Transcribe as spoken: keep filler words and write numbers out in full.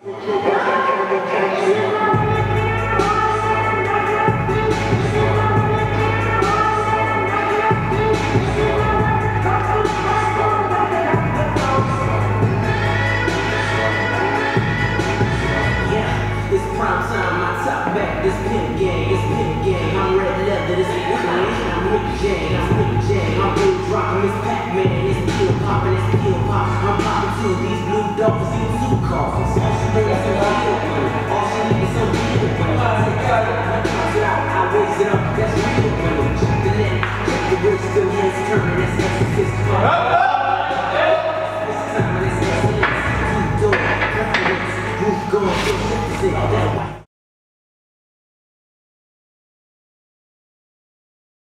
This pimp gang, it's pimp gang. I'm red leather, this is clean. I'm Rick Jang, I'm Rick Jang. I'm blue dropping, this Pac-Man, this pill popping, this pill pop. I'm popping too, these blue dolphins, these two coffins. All she needs is some real money. All she needs is some real money. I take out it, I toss it out, I raise it up, that's real money. Check the net, check the wrist, still hands turning, that's exorcist. This time, this excellence. Keep doing, confidence, roof going, so shit to say, that white.